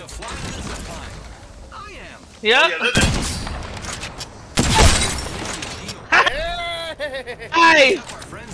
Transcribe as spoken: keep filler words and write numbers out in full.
to fly on a zip line. I am. Ja? Ja, dat is... Hey!